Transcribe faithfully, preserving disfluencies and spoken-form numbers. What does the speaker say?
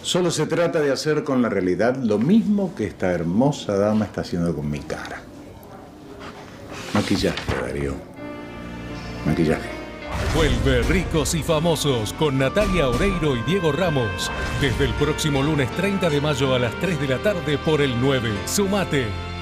Solo se trata de hacer con la realidad lo mismo que esta hermosa dama está haciendo con mi cara. Maquillaje, Darío. Maquillaje. Vuelve Ricos y Famosos con Natalia Oreiro y Diego Ramos. Desde el próximo lunes treinta de mayo a las tres de la tarde por el nueve. ¡Sumate!